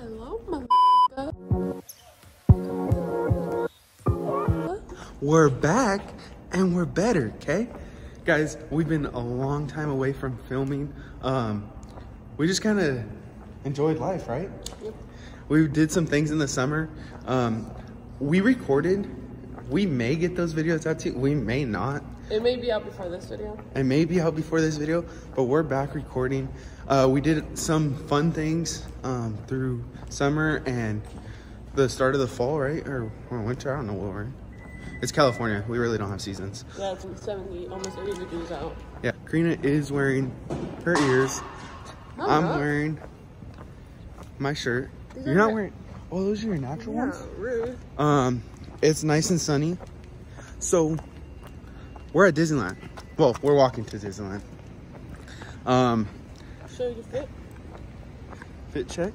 Hello, We're back and we're better, okay? Guys, we've been a long time away from filming. We just kind of enjoyed life, right? Yep. We did some things in the summer. We recorded. We may get those videos out to you. We may not. It may be out before this video. It may be out before this video, but we're back recording. We did some fun things through summer and the start of the fall, right? Or winter, I don't know what we're in. It's California. We really don't have seasons. Yeah, it's 70, almost 80 degrees out. Yeah, Karina is wearing her ears. I'm wearing my shirt. You're not wearing... Oh, those are your natural ones? Rude. It's nice and sunny. So, we're at Disneyland. Well, we're walking to Disneyland. Show your fit. Fit check.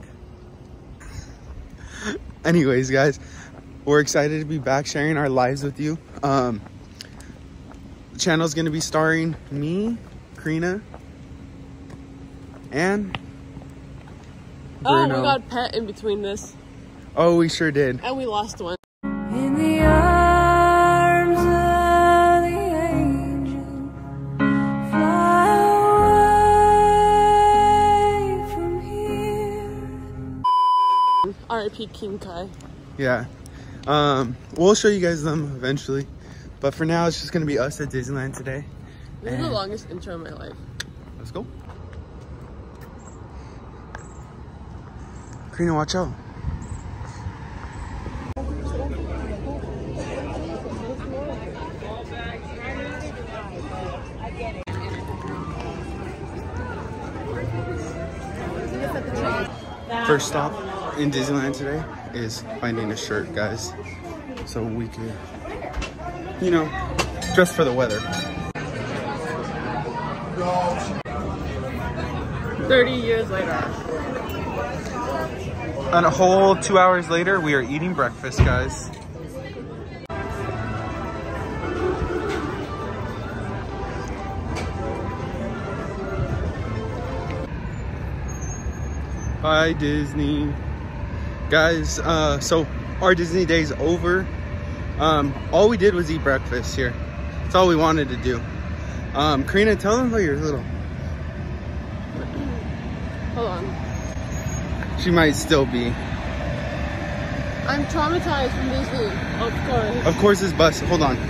Anyways, guys, we're excited to be back sharing our lives with you. The channel's gonna be starring me, Karina, and Bruno. Oh, we got pet in between this. Oh, we sure did. And we lost one. In the arms of the angel, fly away from here. R.I.P. King Kai. Yeah. We'll show you guys them eventually. But for now, it's just going to be us at Disneyland today. This is the longest intro of my life. Let's go. Karina, watch out. First stop in Disneyland today is finding a shirt, guys, so we can, you know, dress for the weather. 30 years later. And a whole 2 hours later, we are eating breakfast, guys. Bye, Disney. Guys, so our Disney day's over. All we did was eat breakfast here. That's all we wanted to do. Karina, tell them about your little... Hold on. She might still be. I'm traumatized from Disney, of course. Of course, this bus. Hold on.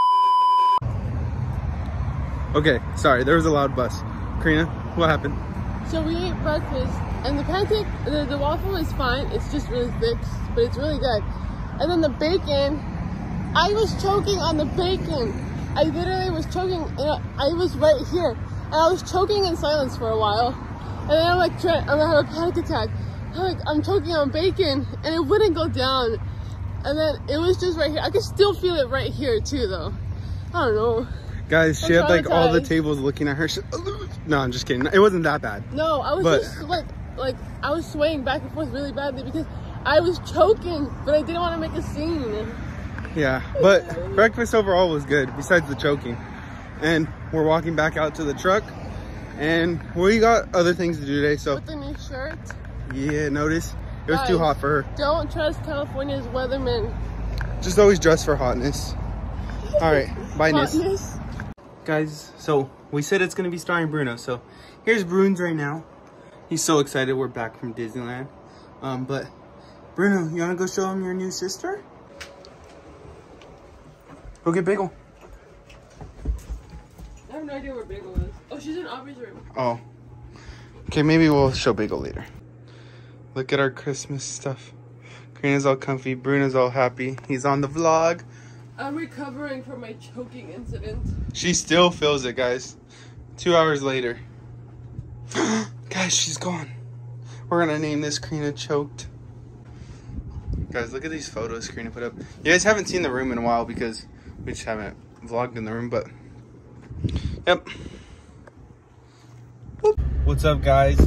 Okay, sorry, there was a loud bus. Karina, what happened? So we ate breakfast, and the pancake, the waffle is fine. It's just really thick, but it's really good. And then the bacon, I was choking on the bacon. I literally was choking, I was right here. And I was choking in silence for a while. And then I'm like, Trent, I'm gonna have a panic attack. I'm choking on bacon, and it wouldn't go down. And then it was just right here. I could still feel it right here too, though. I don't know. Guys, she had like all the tables looking at her. No, I'm just kidding. It wasn't that bad. No, I was just like I was swaying back and forth really badly because I was choking, but I didn't want to make a scene. Yeah, but breakfast overall was good, besides the choking. And we're walking back out to the truck, and we got other things to do today, so. With the new shirt. Yeah, notice? It was too hot for her. Don't trust California's weathermen. Just always dress for hotness. All right, bye, Hotness. Guys, so we said it's gonna be starring Bruno, so here's Bruns right now. He's so excited we're back from Disneyland. But Bruno, you wanna go show him your new sister? Go get Bagel. I have no idea where Bagel is. Oh, she's in Aubrey's room. Oh. Okay, maybe we'll show Bagel later. Look at our Christmas stuff. Karina's all comfy, Bruno's all happy. He's on the vlog. I'm recovering from my choking incident. She still feels it, guys. 2 hours later. Guys, she's gone. We're gonna name this Karina Choked. Guys, look at these photos Karina put up. You guys haven't seen the room in a while because we just haven't vlogged in the room, but yep. What's up, guys?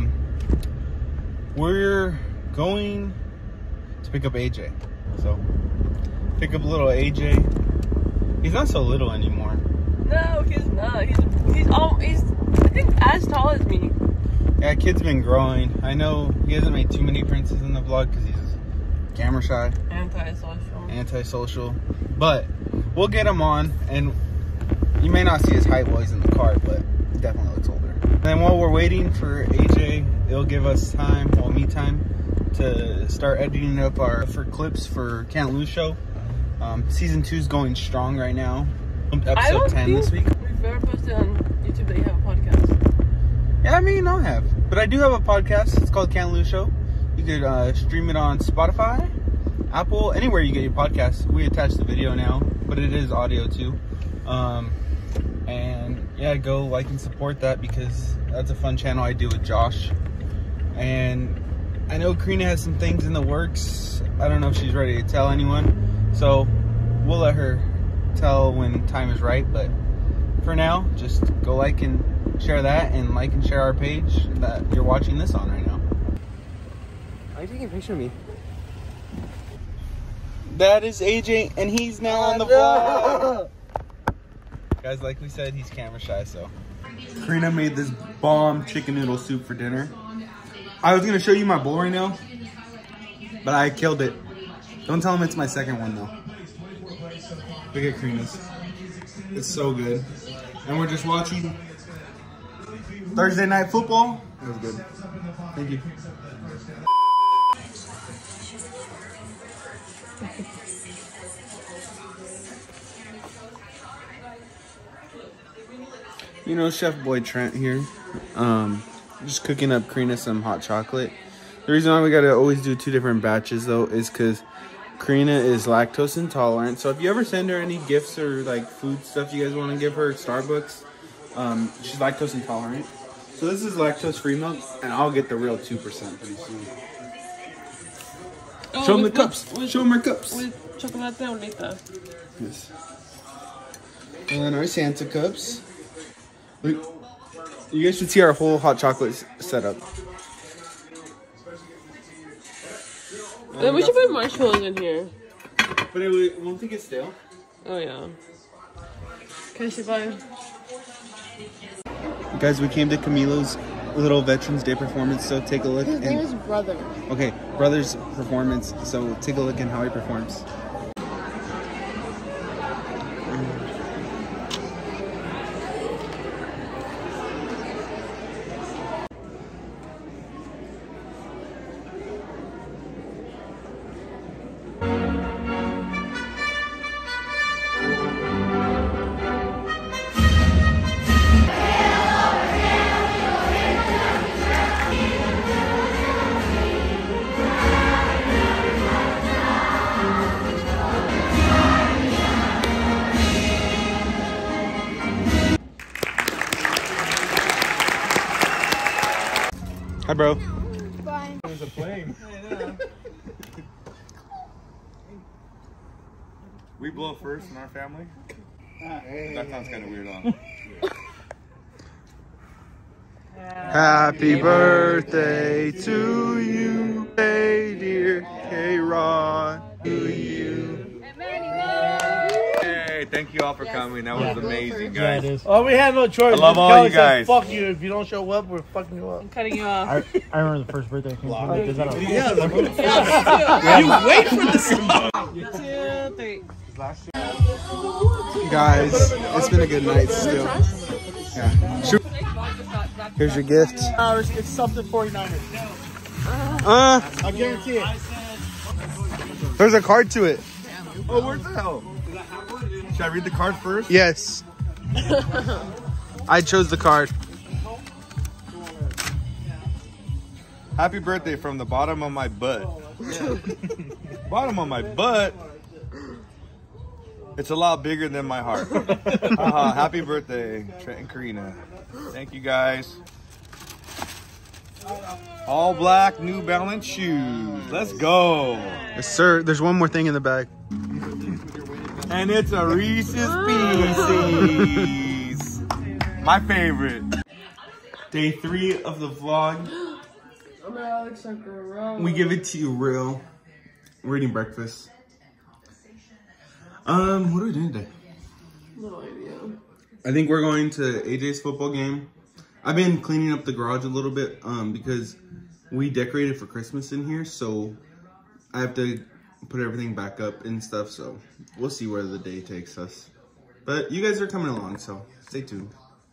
We're going to pick up AJ. So pick up little AJ. He's not so little anymore. No, he's not. He's I think as tall as me. Yeah, kid's been growing. I know he hasn't made too many appearances in the vlog because he's camera shy. Antisocial. But we'll get him on, and you may not see his height while he's in the car, but he definitely looks older. And then while we're waiting for AJ, it'll give us time, well, me time, to start editing up for clips for Can't Lose show. Season 2 is going strong right now. Episode 10 this week. We've ever posted on YouTube that you have a podcast. Yeah, I mean, I have. But I do have a podcast. It's called Can't Lose Show. You could stream it on Spotify, Apple, anywhere you get your podcasts. We attach the video now, but it is audio too. And yeah, go like and support that because that's a fun channel I do with Josh. And I know Karina has some things in the works. I don't know if she's ready to tell anyone. So we'll let her tell when time is right. But for now, just go like and share that, and like and share our page that you're watching this on right now. Why are you taking a picture of me? That is AJ, and he's now on the vlog. Guys, like we said, he's camera shy, so. Karina made this bomb chicken noodle soup for dinner. I was gonna show you my bowl right now, but I killed it. Don't tell him it's my second one though. Look at Karina's. It's so good. And we're just watching Thursday Night Football. It was good. Thank you. You know, Chef Boy Trent here. Just cooking up Karina some hot chocolate. The reason why we gotta always do 2 different batches though is because Karina is lactose intolerant. So if you ever send her any gifts or like food stuff you guys want to give her at Starbucks, she's lactose intolerant. So this is lactose free milk, and I'll get the real 2% pretty soon. Oh, show them the cups. Show them our cups. With chocolate bonita. Yes. And then our Santa cups. Look, you guys should see our whole hot chocolate setup. Then we should put marshmallows in here. But it won't think it's stale. Oh yeah. Can she buy? Guys, we came to Camilo's little Veterans Day performance, so take a look. His name is Brother. Okay, Brother's performance, so take a look at how he performs. Hi, bro. Fine. There's a plane. We blow first in our family? That sounds kind of weird, huh? Happy birthday to you, hey dear K-Rod, to you. Hey, thank you all for coming. That was amazing, guys. Oh, we had no choice. I love all you guys. Fuck you. If you don't show up, we're fucking you up. I'm cutting you off. I remember the first birthday I came to. Is that You wait for the song. 2, 3. Guys, it's been a good night still. Yeah. Shoot. Here's your gift. It's something 49ers. I guarantee it. There's a card to it. Oh, where's the hell? Should I read the card first? Yes. I chose the card. Happy birthday from the bottom of my butt. Bottom of my butt? It's a lot bigger than my heart. Happy birthday, Trent and Karina. Thank you, guys. All black New Balance shoes. Let's go. Yes, sir. There's one more thing in the bag. And it's a Reese's Pieces. My favorite. Day 3 of the vlog. We give it to you real. We're eating breakfast. What are we doing today? No idea. I think we're going to AJ's football game. I've been cleaning up the garage a little bit because we decorated for Christmas in here, so I have to put everything back up and stuff, so we'll see where the day takes us. But you guys are coming along, so stay tuned.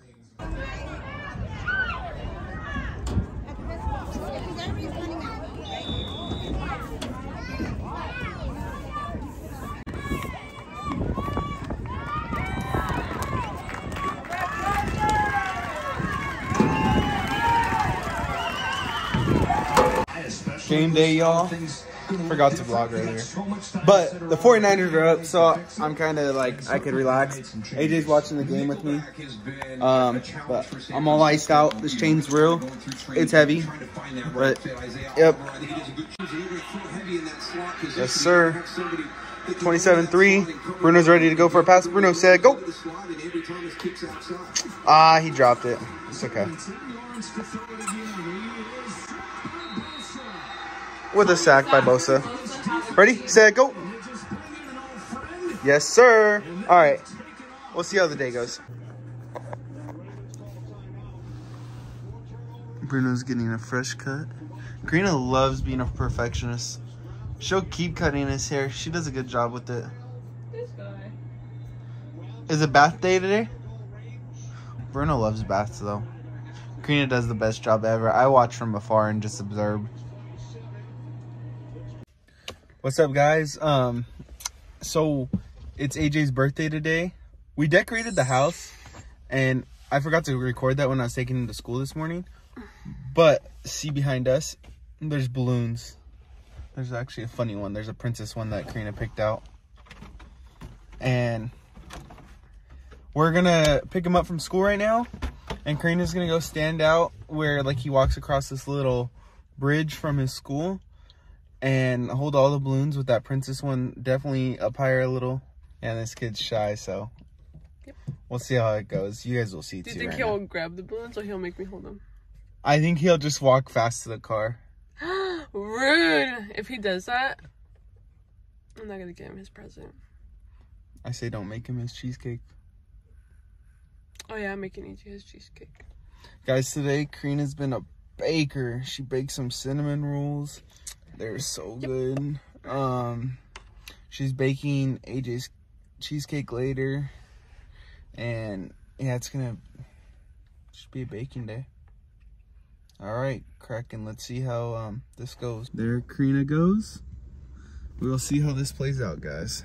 Game day, y'all. Forgot to vlog earlier. But the 49ers are up, so I'm kind of like, I could relax. AJ's watching the game with me. But I'm all iced out. This chain's real. It's heavy. But, yep. Yes, sir. 27-3. Bruno's ready to go for a pass. Bruno said, go. Ah, he dropped it. It's okay. With a sack by Bosa. Ready, set, go. Yes, sir. All right. We'll see how the day goes. Bruno's getting a fresh cut. Karina loves being a perfectionist. She'll keep cutting his hair. She does a good job with it. This guy. Is it bath day today? Bruno loves baths, though. Karina does the best job ever. I watch from afar and just observe. What's up, guys? So it's AJ's birthday today. We decorated the house, and I forgot to record that when I was taking him to school this morning. But see behind us, there's balloons. There's actually a funny one. There's a princess one that Karina picked out. And we're gonna pick him up from school right now, and Karina's gonna go stand out where like he walks across this little bridge from his school and hold all the balloons with that princess one definitely up higher a little. And this kid's shy, so yep. We'll see how it goes. You guys will see too. Do you think he'll grab the balloons or he'll make me hold them? I think he'll just walk fast to the car. Rude. If he does that, I'm not gonna get him his present. I say don't make him his cheesecake. Oh yeah, I'm making AJ his cheesecake. Guys, today Karina's been a baker. She baked some cinnamon rolls. They're so good. She's baking AJ's cheesecake later. And yeah, it's gonna just be a baking day. Alright, cracking. Let's see how this goes. There Karina goes. We'll see how this plays out, guys.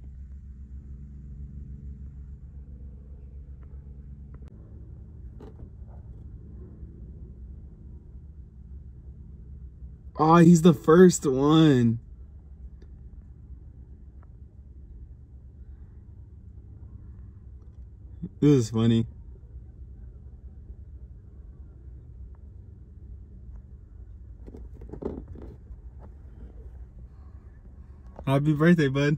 Oh, he's the first one. This is funny. Happy birthday, bud.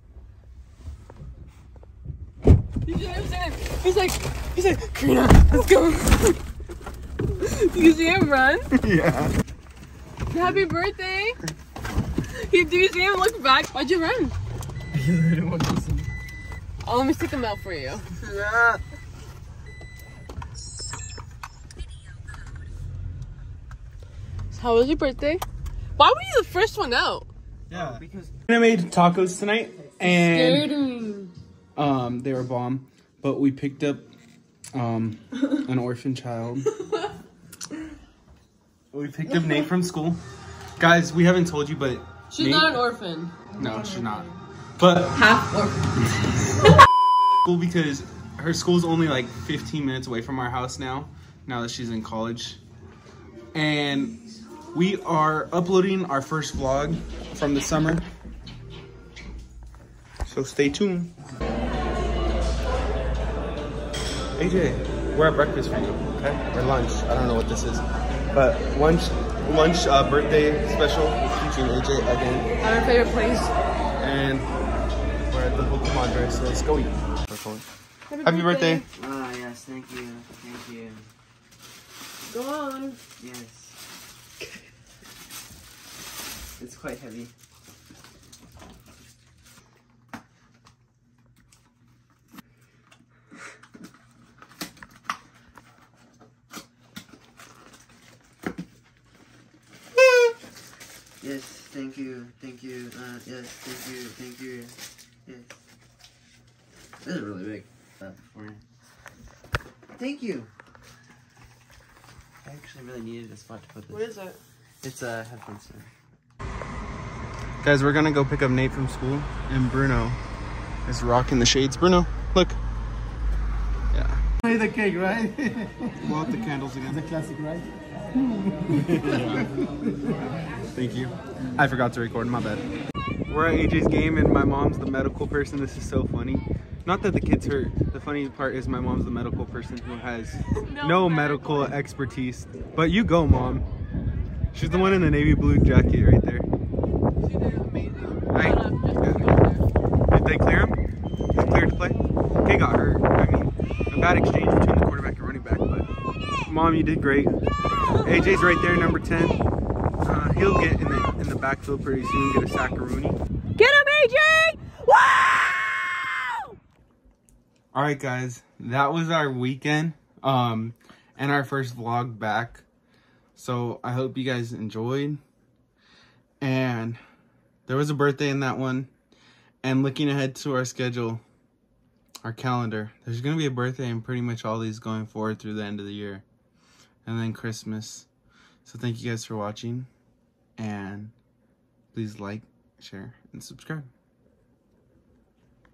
He's like, Karina, let's go. You see him run? Yeah. Happy birthday. Do you see him look back? Why'd you run? Oh, let me stick them out for you. Yeah. So how was your birthday? Why were you the first one out? Yeah, because I made tacos tonight, and they were bomb. But we picked up an orphan child. We picked up Nate from school. Guys, we haven't told you, but she's not an orphan. No, she's not. But half orphan. Cool, because her school's only like 15 minutes away from our house now that she's in college. And we are uploading our first vlog from the summer. So stay tuned. AJ, we're at breakfast for you, okay? Or lunch. I don't know what this is. But lunch birthday special featuring AJ again. Our favorite place. And we're at the Pokemon dress, so let's go eat. Happy birthday. Ah, yes, thank you. Thank you. Go on. Yes. It's quite heavy. thank you. Yes, thank you. Yes. This is really big. For you. Thank you. I actually really needed a spot to put this. What is it? It's a headphone stand. Guys, we're gonna go pick up Nate from school, and Bruno is rocking the shades. Bruno, look. Yeah. Play the cake, right? Blow out the candles again. The classic, right? Thank you. I forgot to record, my bad. We're at AJ's game and my mom's the medical person. This is so funny. Not that the kid's hurt. The funny part is my mom's the medical person who has no medical expertise. But you go, Mom. She's the one in the navy blue jacket right there. She did amazing. Right. Did they clear him? He's cleared to play? He got hurt. I mean, a bad exchange between the quarterback and running back, but Mom, you did great. AJ's right there, number 10. He'll get in the backfield pretty soon, get a sack-a-rooney. Get him, AJ! Wow! All right, guys, that was our weekend, and our first vlog back. So I hope you guys enjoyed. And there was a birthday in that one. And looking ahead to our schedule, our calendar, there's gonna be a birthday in pretty much all these going forward through the end of the year, and then Christmas. So thank you guys for watching, and please like, share, and subscribe.